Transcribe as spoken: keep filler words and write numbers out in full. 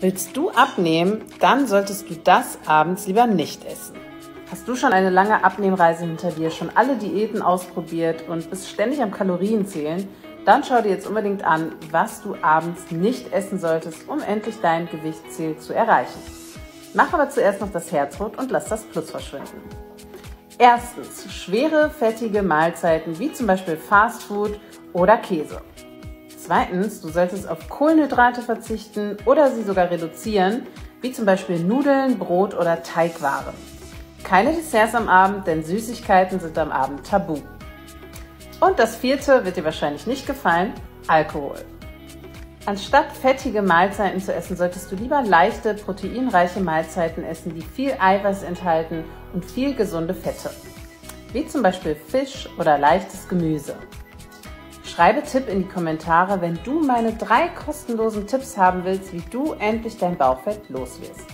Willst du abnehmen, dann solltest du das abends lieber nicht essen. Hast du schon eine lange Abnehmreise hinter dir, schon alle Diäten ausprobiert und bist ständig am Kalorienzählen? Dann schau dir jetzt unbedingt an, was du abends nicht essen solltest, um endlich dein Gewichtsziel zu erreichen. Mach aber zuerst noch das Herz rot und lass das Plus verschwinden. Erstens, schwere, fettige Mahlzeiten wie zum Beispiel Fastfood oder Käse. Zweitens, du solltest auf Kohlenhydrate verzichten oder sie sogar reduzieren, wie zum Beispiel Nudeln, Brot oder Teigwaren. Keine Desserts am Abend, denn Süßigkeiten sind am Abend tabu. Und das vierte wird dir wahrscheinlich nicht gefallen: Alkohol. Anstatt fettige Mahlzeiten zu essen, solltest du lieber leichte, proteinreiche Mahlzeiten essen, die viel Eiweiß enthalten und viel gesunde Fette, wie zum Beispiel Fisch oder leichtes Gemüse. Schreibe Tipp in die Kommentare, wenn du meine drei kostenlosen Tipps haben willst, wie du endlich dein Bauchfett loswirst.